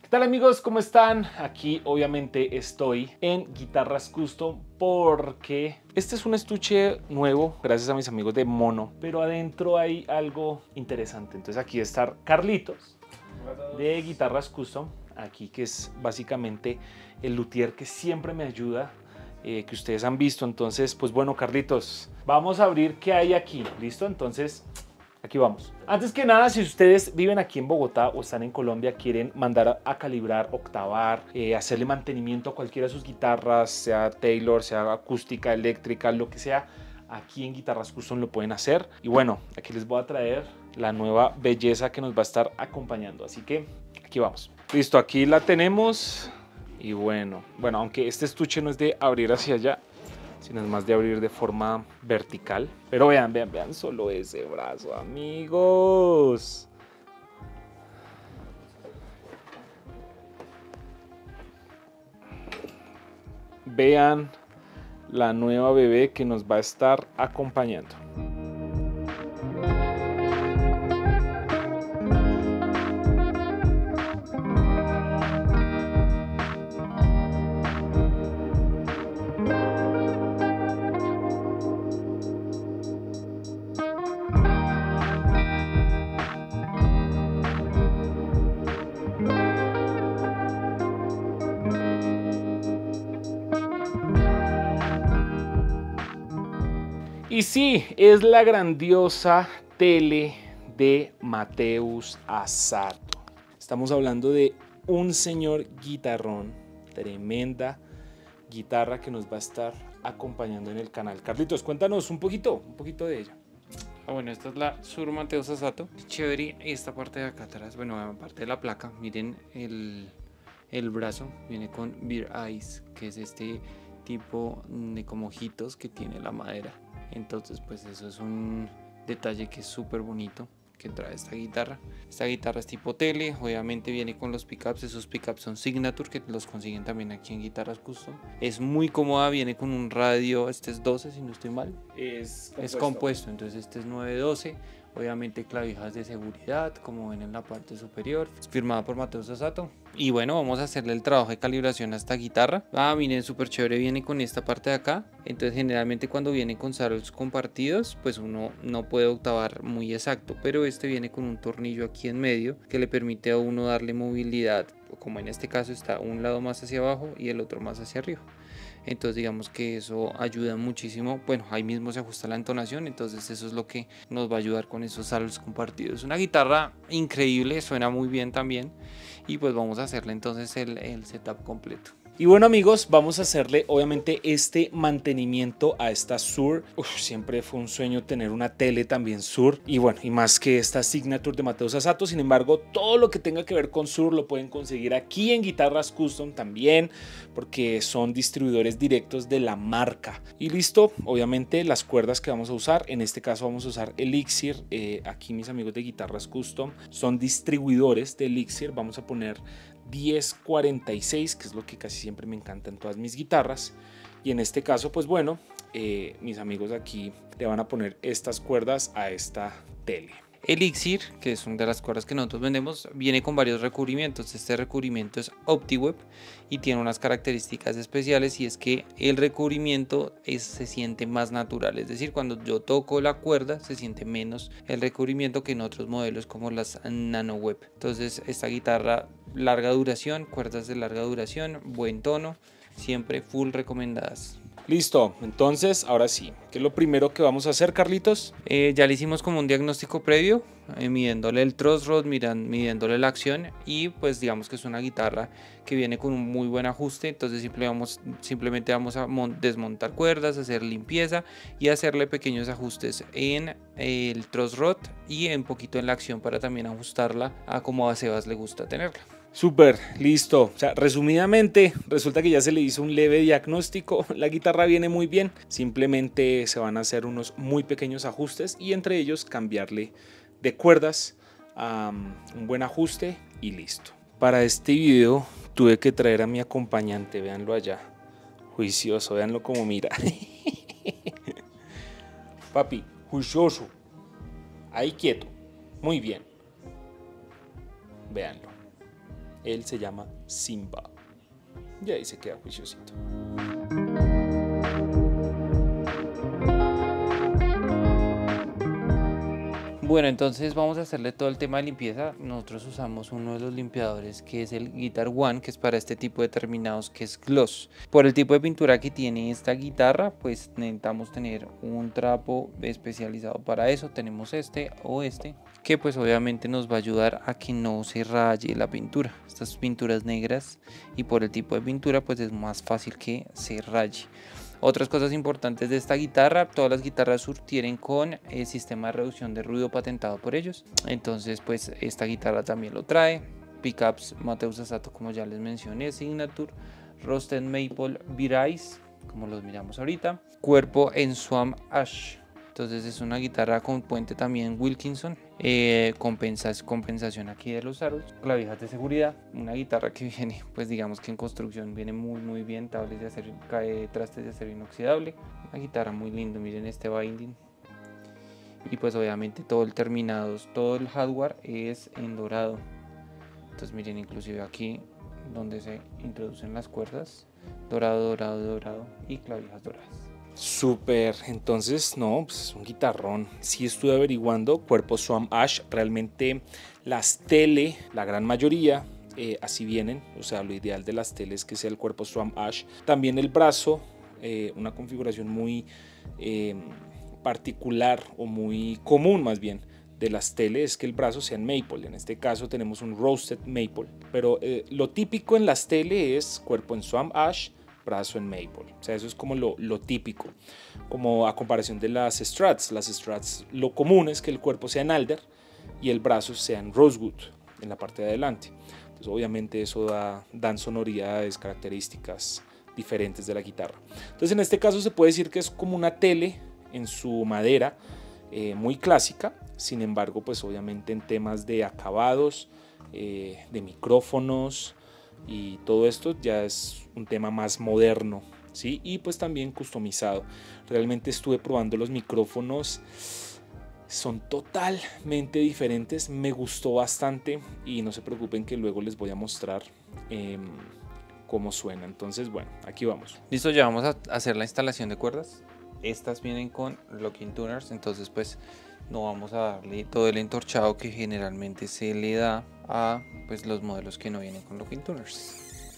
¿Qué tal amigos? ¿Cómo están? Aquí obviamente estoy en Guitarras Custom porque este es un estuche nuevo gracias a mis amigos de Mono, pero adentro hay algo interesante. Entonces aquí está Carlitos de Guitarras Custom, aquí que es básicamente el luthier que siempre me ayuda, que ustedes han visto. Entonces pues bueno, Carlitos, vamos a abrir qué hay aquí, ¿listo? Entonces aquí vamos. Antes que nada, si ustedes viven aquí en Bogotá o están en Colombia, quieren mandar a calibrar, octavar, hacerle mantenimiento a cualquiera de sus guitarras, sea Taylor, sea acústica, eléctrica, lo que sea, aquí en Guitarras Custom lo pueden hacer. Y bueno, aquí les voy a traer la nueva belleza que nos va a estar acompañando. Así que aquí vamos. Listo, aquí la tenemos. Y bueno, aunque este estuche no es de abrir hacia allá, sino es más de abrir de forma vertical. Pero vean solo ese brazo, amigos. Vean la nueva bebé que nos va a estar acompañando. Y sí, es la grandiosa tele de Mateus Asato. Estamos hablando de un señor guitarrón, tremenda guitarra que nos va a estar acompañando en el canal. Carlitos, cuéntanos un poquito de ella. Bueno, esta es la Sur Mateus Asato. Chévere, esta parte de acá atrás, bueno, aparte de la placa, miren el brazo, viene con Beer Eyes, que es este tipo de como ojitos que tiene la madera. Entonces pues eso es un detalle que es súper bonito que trae esta guitarra. Esta guitarra es tipo tele, obviamente viene con los pickups, esos pickups son Signature que los consiguen también aquí en Guitarras Custom. Es muy cómoda, viene con un radio, este es 12 si no estoy mal. Es compuesto, entonces este es 912. Obviamente clavijas de seguridad, como ven en la parte superior. Es firmada por Mateus Asato. Y bueno, vamos a hacerle el trabajo de calibración a esta guitarra. Miren, súper chévere, viene con esta parte de acá. Entonces generalmente cuando viene con saddles compartidos, pues uno no puede octavar muy exacto. Pero este viene con un tornillo aquí en medio que le permite a uno darle movilidad. Como en este caso está un lado más hacia abajo y el otro más hacia arriba. Entonces digamos que eso ayuda muchísimo. Bueno, ahí mismo se ajusta la entonación, entonces eso es lo que nos va a ayudar con esos saddles compartidos. Una guitarra increíble, suena muy bien también. Y pues vamos a hacerle entonces el setup completo. Y bueno amigos, vamos a hacerle obviamente este mantenimiento a esta Sur. Siempre fue un sueño tener una tele también Sur. Y bueno, y más que esta Signature de Mateus Asato. Sin embargo, todo lo que tenga que ver con Sur lo pueden conseguir aquí en Guitarras Custom también, porque son distribuidores directos de la marca. Y listo, obviamente las cuerdas que vamos a usar, en este caso vamos a usar Elixir. Aquí mis amigos de Guitarras Custom son distribuidores de Elixir. Vamos a poner 1046, que es lo que casi siempre me encanta en todas mis guitarras. Y en este caso pues bueno, mis amigos aquí le van a poner estas cuerdas a esta tele. Elixir, que es una de las cuerdas que nosotros vendemos, viene con varios recubrimientos. Este recubrimiento es OptiWeb y tiene unas características especiales, y es que el recubrimiento se siente más natural, es decir, cuando yo toco la cuerda se siente menos el recubrimiento que en otros modelos como las NanoWeb. Entonces esta guitarra, larga duración, cuerdas de larga duración, buen tono, siempre full recomendadas. Listo, entonces ahora sí, ¿qué es lo primero que vamos a hacer, Carlitos? Ya le hicimos como un diagnóstico previo, midiéndole el truss rod, midiéndole la acción, y pues digamos que es una guitarra que viene con un muy buen ajuste. Entonces simplemente vamos a desmontar cuerdas, hacer limpieza y hacerle pequeños ajustes en el truss rod y un poquito en la acción para también ajustarla a como a Sebas le gusta tenerla. Súper, listo. O sea, resumidamente, resulta que ya se le hizo un leve diagnóstico. La guitarra viene muy bien. Simplemente se van a hacer unos muy pequeños ajustes y entre ellos cambiarle de cuerdas, un buen ajuste y listo. Para este video tuve que traer a mi acompañante, véanlo allá. Juicioso, véanlo como mira. Papi, juicioso. Ahí quieto. Muy bien. Véanlo. él se llama Simba. Y ahí se queda juiciosito. Bueno, entonces vamos a hacerle todo el tema de limpieza. Nosotros usamos uno de los limpiadores que es el Guitar One, que es para este tipo de terminados, que es gloss. Por el tipo de pintura que tiene esta guitarra, pues necesitamos tener un trapo especializado para eso. Tenemos este o este, que pues obviamente nos va a ayudar a que no se raye la pintura. Estas pinturas negras, y por el tipo de pintura pues es más fácil que se raye. Otras cosas importantes de esta guitarra: todas las guitarras surtieren con el sistema de reducción de ruido patentado por ellos. Entonces pues esta guitarra también lo trae. Pickups Mateus Asato, como ya les mencioné, Signature, Roasted Maple, Bear Ice, como los miramos ahorita. Cuerpo en Swamp Ash. Entonces es una guitarra con puente también Wilkinson. Compensación aquí de los aros. Clavijas de seguridad. Una guitarra que viene, pues digamos que en construcción viene muy bien. Tablas de acero, trastes de acero inoxidable. Una guitarra muy linda, miren este binding. Y pues obviamente todo el terminado, todo el hardware es en dorado. Entonces miren, inclusive aquí donde se introducen las cuerdas, dorado y clavijas doradas. Súper, entonces no, pues es un guitarrón. Sí estuve averiguando, cuerpo Swamp Ash, realmente las tele, la gran mayoría, así vienen. O sea, lo ideal de las teles es que sea el cuerpo Swamp Ash. También el brazo, una configuración muy particular o muy común más bien de las teles es que el brazo sea en maple. En este caso tenemos un roasted maple, pero lo típico en las teles es cuerpo en Swamp Ash, brazo en maple. O sea, eso es como lo típico, como a comparación de las Strats. Las Strats, lo común es que el cuerpo sea en alder y el brazo sea en rosewood en la parte de adelante. Entonces obviamente eso dan sonoridades, características diferentes de la guitarra. Entonces en este caso se puede decir que es como una tele en su madera, muy clásica. Sin embargo, pues obviamente en temas de acabados, de micrófonos y todo esto ya es un tema más moderno, ¿sí? Y pues también customizado. Realmente estuve probando los micrófonos, son totalmente diferentes, me gustó bastante y no se preocupen que luego les voy a mostrar cómo suena. Entonces bueno, aquí vamos. Listo, ya vamos a hacer la instalación de cuerdas. Estas vienen con locking tuners, entonces pues no vamos a darle todo el entorchado que generalmente se le da a pues los modelos que no vienen con locking tuners.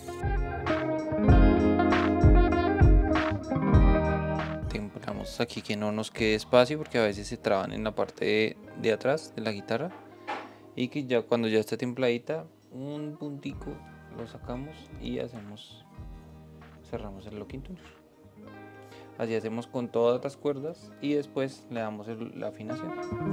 Templamos aquí que no nos quede espacio porque a veces se traban en la parte de atrás de la guitarra, y que ya cuando ya está templadita, un puntico lo sacamos y cerramos el locking tuner. Así hacemos con todas las cuerdas y después le damos la afinación.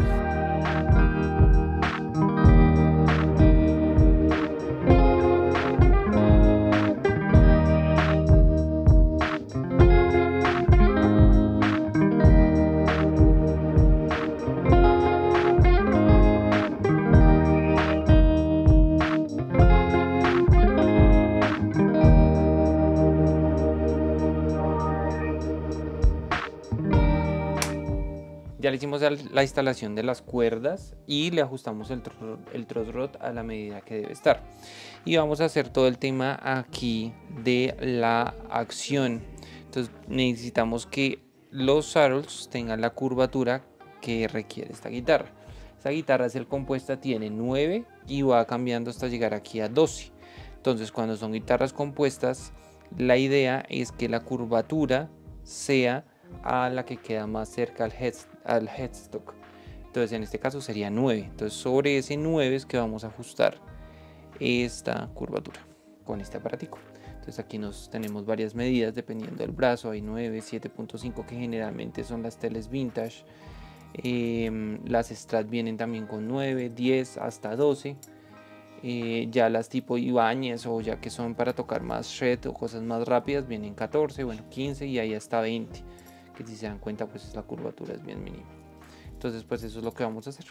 Ya le hicimos la instalación de las cuerdas y le ajustamos el truss rod a la medida que debe estar. Y vamos a hacer todo el tema aquí de la acción. Entonces necesitamos que los saddles tengan la curvatura que requiere esta guitarra. Esta guitarra, el compuesta, tiene 9 y va cambiando hasta llegar aquí a 12. Entonces cuando son guitarras compuestas, la idea es que la curvatura sea a la que queda más cerca al headstock. Entonces en este caso sería 9. Entonces sobre ese 9 es que vamos a ajustar esta curvatura con este aparatico. Entonces aquí tenemos varias medidas dependiendo del brazo. Hay 9, 7.5 que generalmente son las teles vintage. Las Strat vienen también con 9, 10 hasta 12. Ya las tipo Ibáñez o ya que son para tocar más shred o cosas más rápidas vienen 14, bueno 15 y ahí hasta 20. Que si se dan cuenta pues la curvatura es bien mínima. Entonces pues eso es lo que vamos a hacer.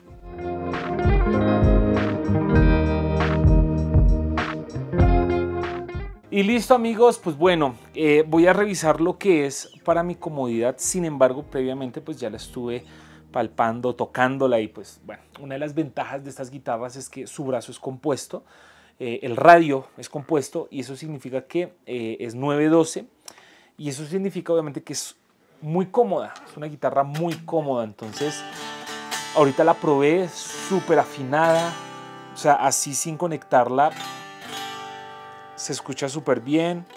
Y listo amigos, pues bueno, voy a revisar lo que es para mi comodidad. Sin embargo, previamente pues ya la estuve palpando, tocándola y pues bueno, una de las ventajas de estas guitarras es que su brazo es compuesto. el radio es compuesto y eso significa que es 912 y eso significa obviamente que es muy cómoda, es una guitarra muy cómoda. Entonces ahorita la probé, súper afinada, o sea, así sin conectarla se escucha súper bien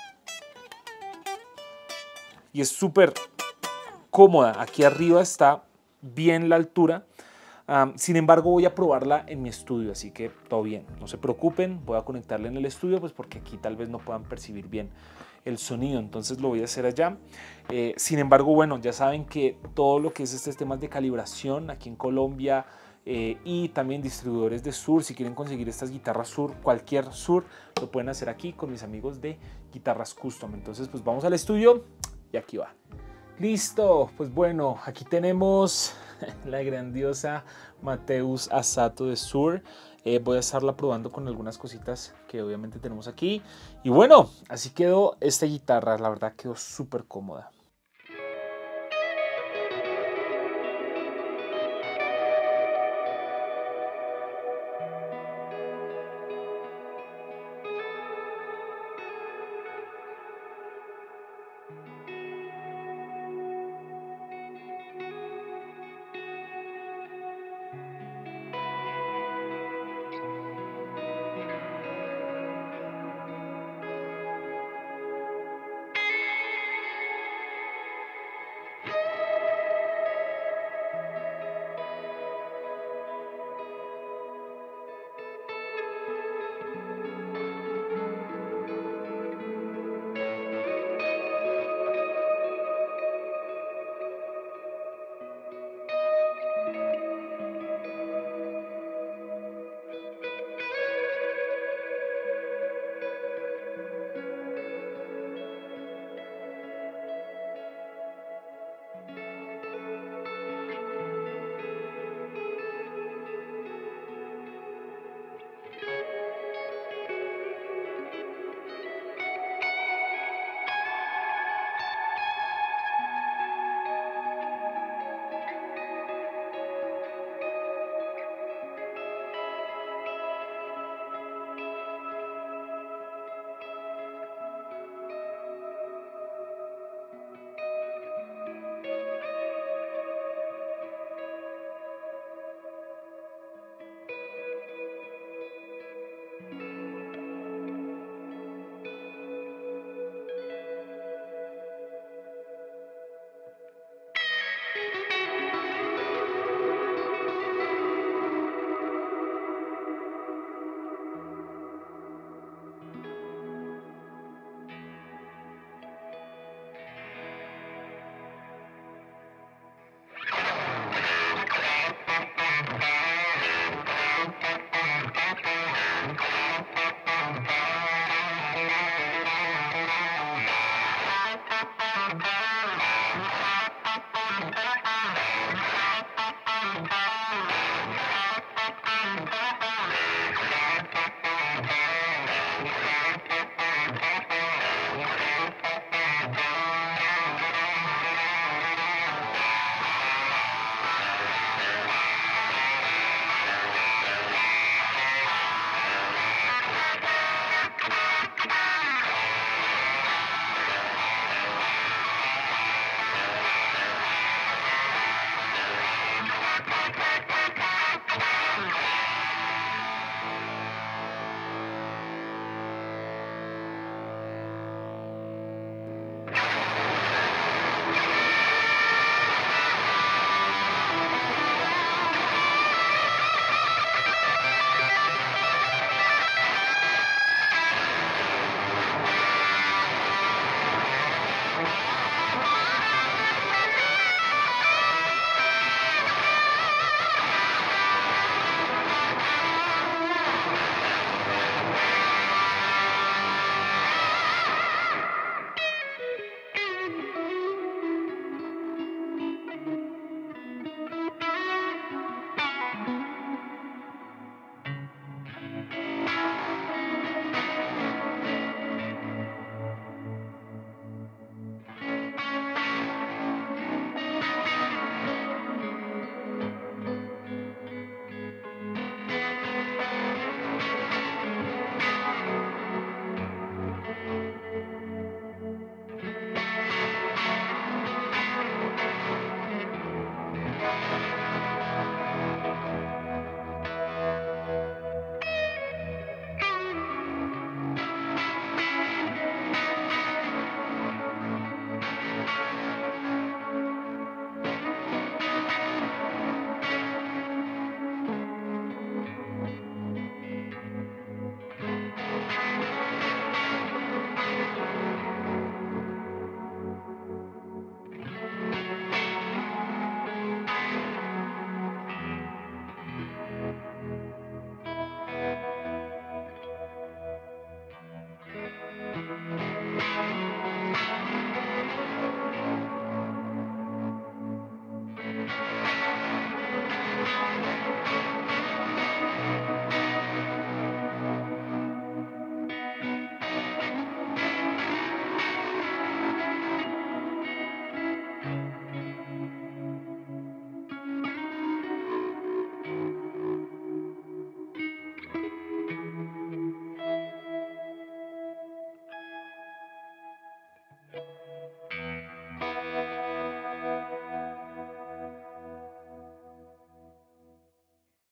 y es súper cómoda. Aquí arriba está bien la altura. Sin embargo, voy a probarla en mi estudio, así que todo bien, no se preocupen, voy a conectarla en el estudio, pues porque aquí tal vez no puedan percibir bien el sonido, entonces lo voy a hacer allá. Sin embargo, bueno, ya saben que todo lo que es estos temas de calibración aquí en Colombia y también distribuidores de Sur, si quieren conseguir estas guitarras Sur, cualquier Sur, lo pueden hacer aquí con mis amigos de Guitarras Custom. Entonces, pues vamos al estudio y aquí va. Listo, pues bueno, aquí tenemos la grandiosa Mateus Asato de Sur. Voy a estarla probando con algunas cositas que obviamente tenemos aquí. Y bueno, así quedó esta guitarra, la verdad quedó súper cómoda.